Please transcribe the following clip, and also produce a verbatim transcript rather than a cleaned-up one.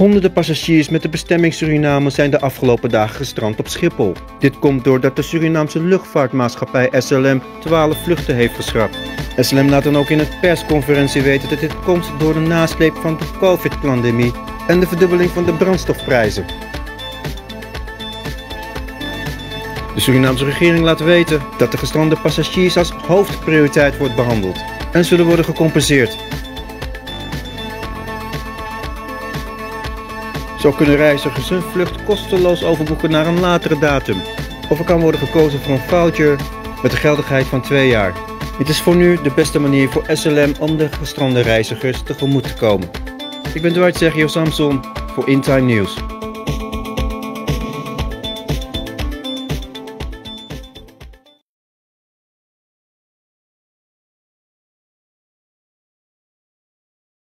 Honderden passagiers met de bestemming Suriname zijn de afgelopen dagen gestrand op Schiphol. Dit komt doordat de Surinaamse luchtvaartmaatschappij S L M twaalf vluchten heeft geschrapt. S L M laat dan ook in een persconferentie weten dat dit komt door de nasleep van de COVID-pandemie en de verdubbeling van de brandstofprijzen. De Surinaamse regering laat weten dat de gestrande passagiers als hoofdprioriteit wordt behandeld en zullen worden gecompenseerd. Zo kunnen reizigers hun vlucht kosteloos overboeken naar een latere datum. Of er kan worden gekozen voor een voucher met een geldigheid van twee jaar. Dit is voor nu de beste manier voor S L M om de gestrande reizigers tegemoet te komen. Ik ben Dwight Sergio Samson voor InTime News.